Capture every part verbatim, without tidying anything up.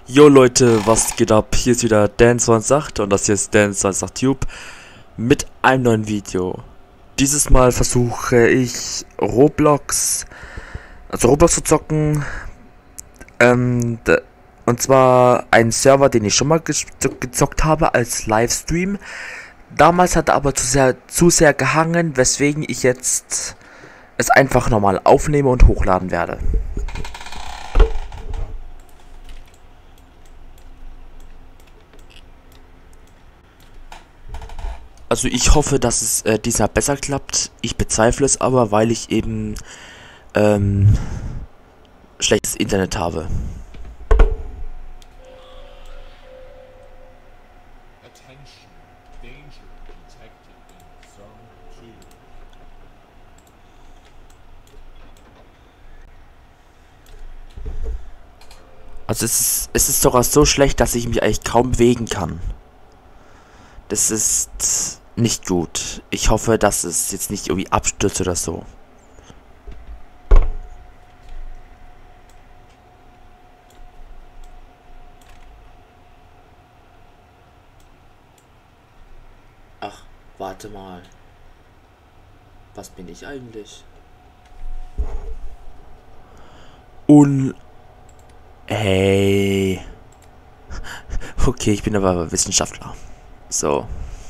Jo Leute, was geht ab? Hier ist wieder Dan achtundzwanzig und das hier ist Dan achtundzwanzig Tube mit einem neuen Video. Dieses Mal versuche ich Roblox, also Roblox zu zocken, ähm, und zwar einen Server, den ich schon mal ge gezockt habe als Livestream. Damals hat er aber zu sehr, zu sehr gehangen, weswegen ich jetzt es einfach nochmal aufnehme und hochladen werde. Also ich hoffe, dass es äh, diesmal besser klappt. Ich bezweifle es aber, weil ich eben ähm, schlechtes Internet habe. Attention, danger detected in zone two. Also es ist, es ist sogar so schlecht, dass ich mich eigentlich kaum bewegen kann. Das ist nicht gut. Ich hoffe, dass es jetzt nicht irgendwie abstürzt oder so. Ach, warte mal. Was bin ich eigentlich? Un... Hey. Okay, ich bin aber Wissenschaftler. So.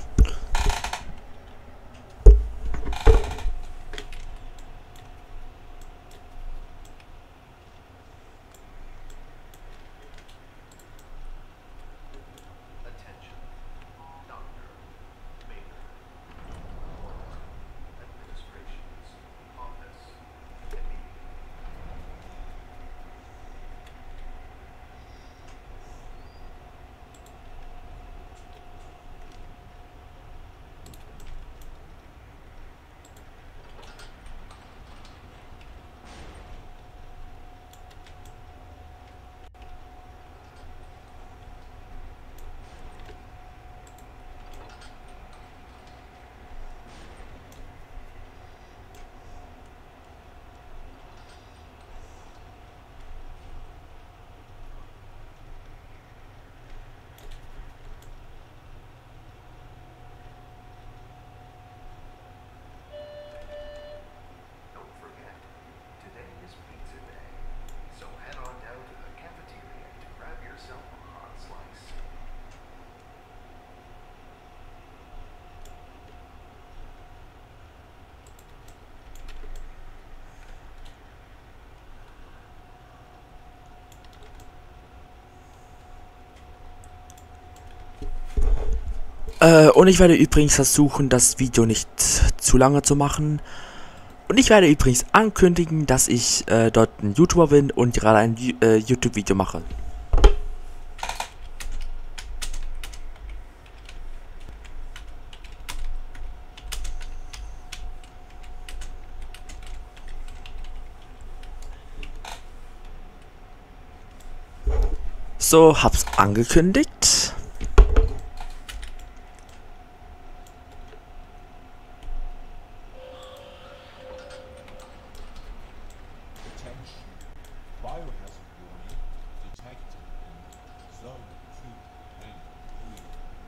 Äh, und ich werde übrigens versuchen, das Video nicht zu lange zu machen. Und ich werde übrigens ankündigen, dass ich äh, dort ein YouTuber bin und gerade ein äh, YouTube-Video mache. So, hab's angekündigt. Attention, biohazard warning detected in zone two and three.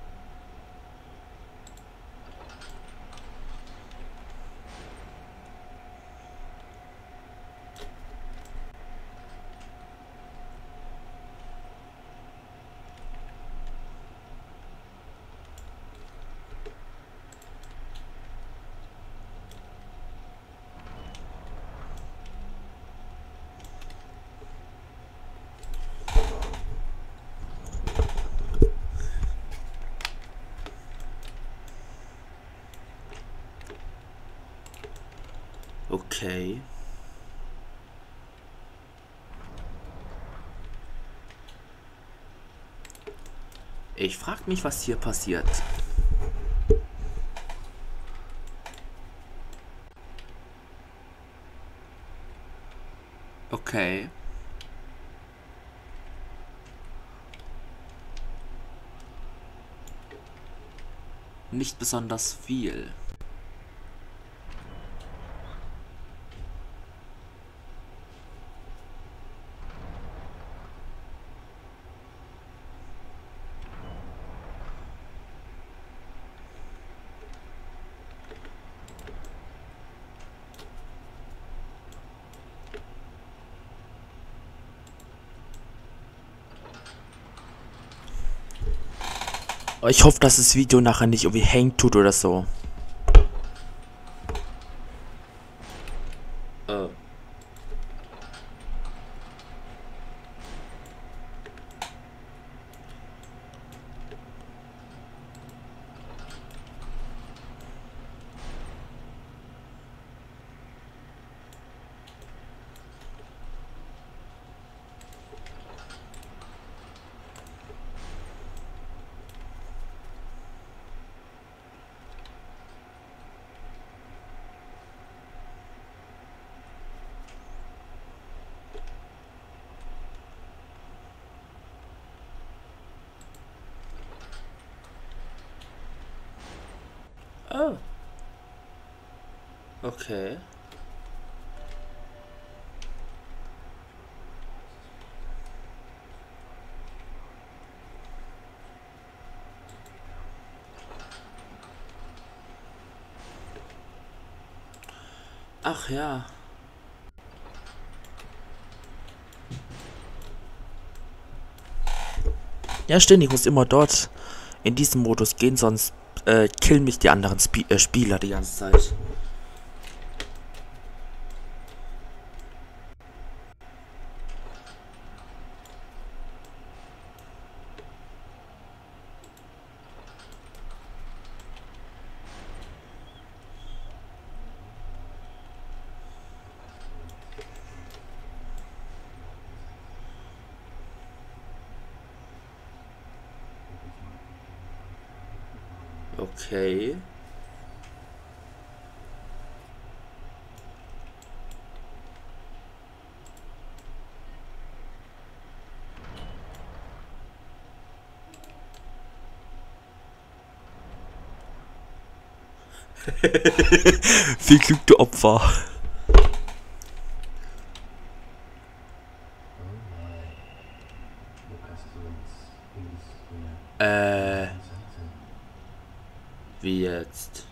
Okay. Ich frag mich, was hier passiert. Okay. Nicht besonders viel. Ich hoffe, dass das Video nachher nicht irgendwie hängt tut oder so. Oh. Oh. Okay. Ach ja. Ja, stimmt, ich muss immer dort in diesem Modus gehen, sonst äh, killen mich die anderen Sp äh, Spieler die ganze Zeit. Okay. Viel Glück, du Opfer. Äh. Wie jetzt?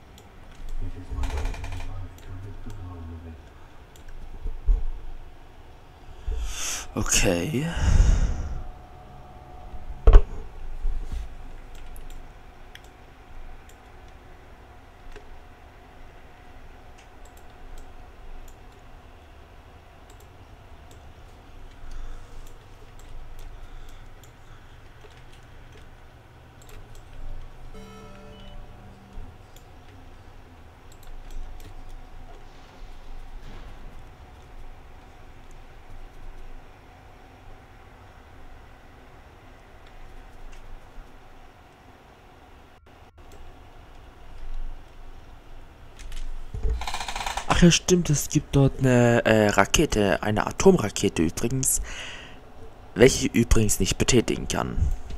Okay. Ach ja, stimmt, es gibt dort eine äh, Rakete, eine Atomrakete übrigens, welche ich übrigens nicht betätigen kann.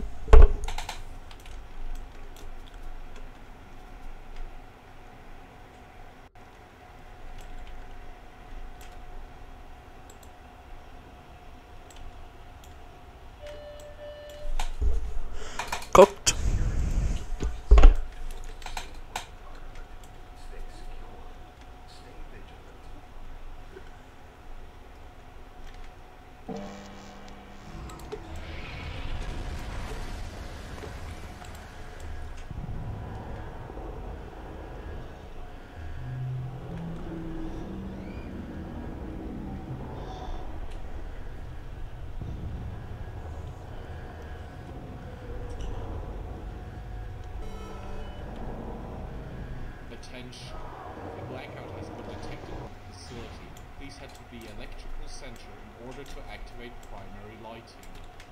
Guckt. Attention. A blackout has been detected in the facility. Please head to the electrical center in order to activate primary lighting.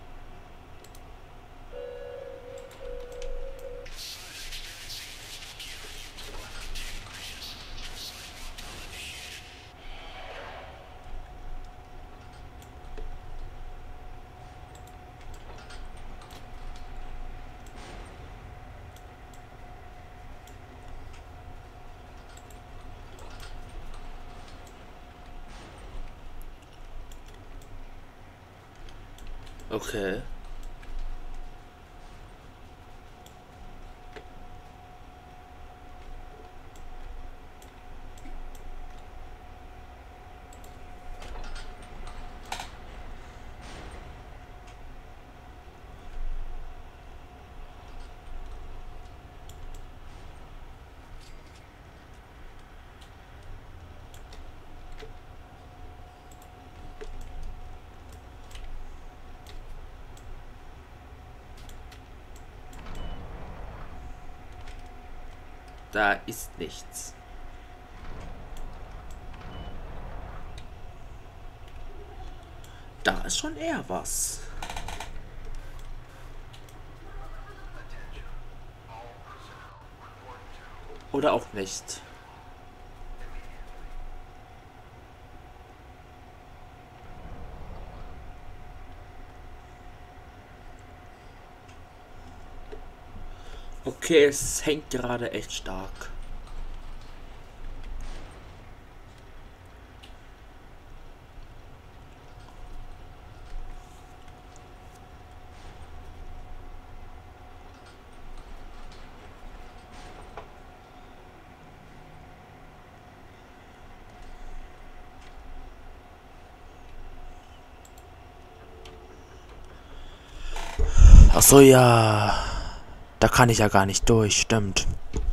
Okay. Da ist nichts. Da ist schon eher was. Oder auch nicht. Okay, es hängt gerade echt stark. Ach so, ja. Da kann ich ja gar nicht durch, stimmt.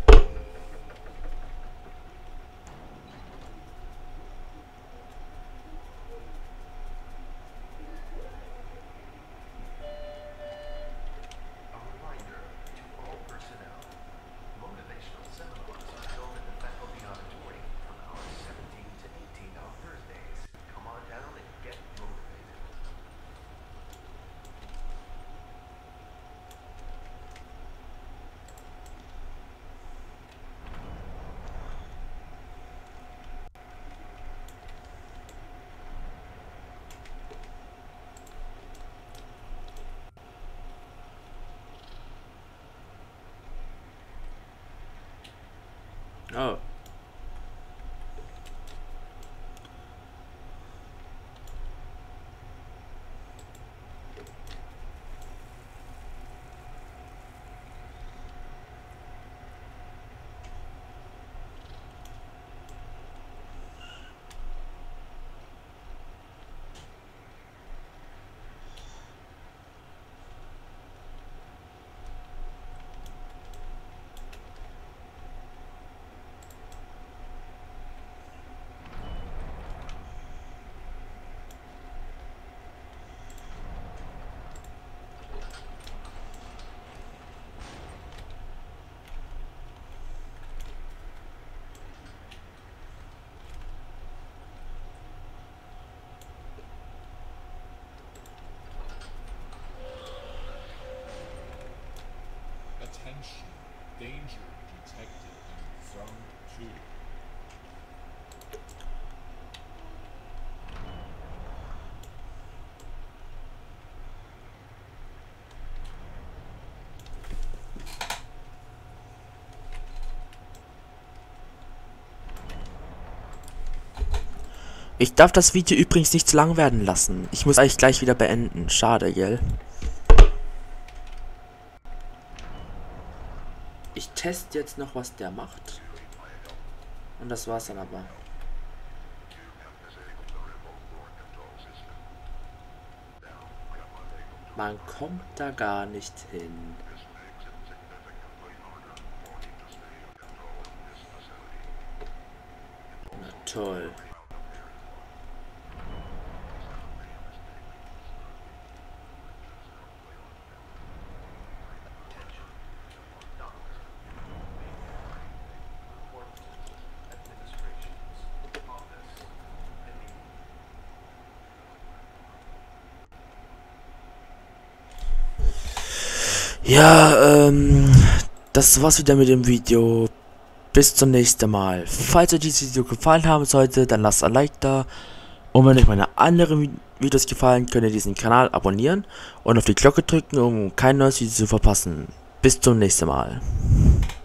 Oh. Attention, danger detected in zone two. Ich darf das Video übrigens nicht zu lang werden lassen. Ich muss eigentlich gleich wieder beenden. Schade, gell? Ich teste jetzt noch, was der macht. Und das war's dann aber. Man kommt da gar nicht hin. Na toll. Ja, ähm, das war's wieder mit dem Video. Bis zum nächsten Mal. Falls euch dieses Video gefallen haben sollte, dann lasst ein Like da. Und wenn euch meine anderen Videos gefallen, könnt ihr diesen Kanal abonnieren und auf die Glocke drücken, um kein neues Video zu verpassen. Bis zum nächsten Mal.